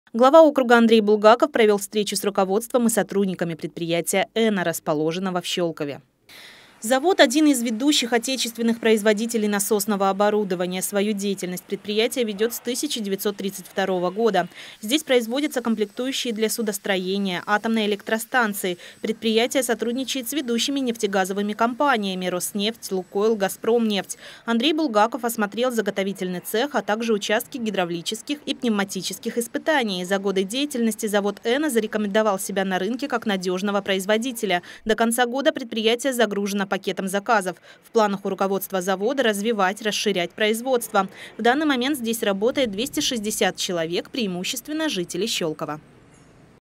Глава округа Андрей Булгаков провел встречу с руководством и сотрудниками предприятия «Эна», расположенного в Щелкове. Завод – один из ведущих отечественных производителей насосного оборудования. Свою деятельность предприятие ведет с 1932 года. Здесь производятся комплектующие для судостроения, атомной электростанции. Предприятие сотрудничает с ведущими нефтегазовыми компаниями «Роснефть», «Лукойл», «Газпромнефть». Андрей Булгаков осмотрел заготовительный цех, а также участки гидравлических и пневматических испытаний. За годы деятельности завод «Эна» зарекомендовал себя на рынке как надежного производителя. До конца года предприятие загружено пакетом заказов. В планах у руководства завода развивать, расширять производство. В данный момент здесь работает 260 человек, преимущественно жители Щелкова.